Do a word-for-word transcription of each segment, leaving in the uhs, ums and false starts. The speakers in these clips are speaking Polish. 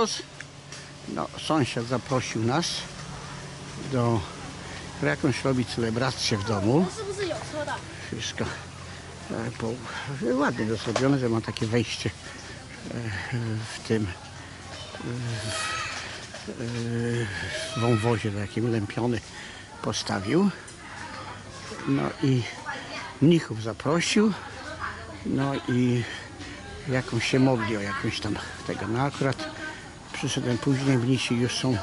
Carlos. No, sąsiad zaprosił nas do jakąś robić celebrację w domu. Wszystko e, po, ładnie to zrobione, że ma takie wejście e, w tym w wąwozie takim lępiony postawił. No i mnichów zaprosił. No i jakąś się modli o jakąś tam tego. No akurat przyszedłem później, mnisi już są, e,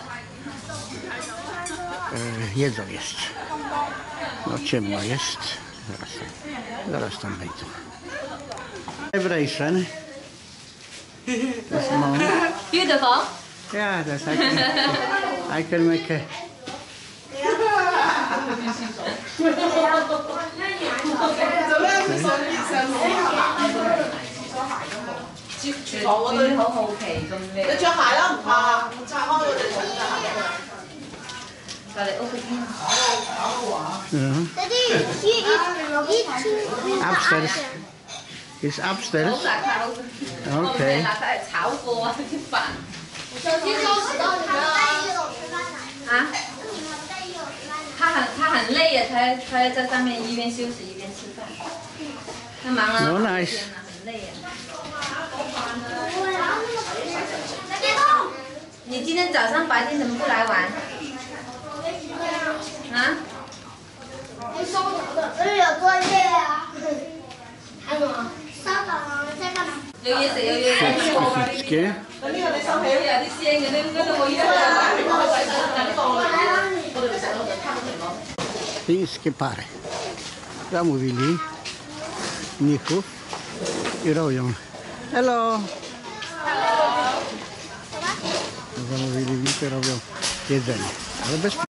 jedzą jeszcze. No ciemno jest. Zaraz, zaraz tam wejdą. Vibration. Beautiful. Yeah, that's I can, I can make a. Upstairs. It's upstairs. Okay. 啊？他很他很累呀，他他在上面一边休息一边吃饭，他忙了好几天了，很累呀。你今天早上白天怎么不来玩？啊？ 不是有作业啊？还有吗？烧烤啊，在干嘛？ 有嘢食有嘢飲。 Wszystkie. Chińskie pary zamówili mnichów i robią. Hello! Zamówili mi, robią jedzenie, ale bez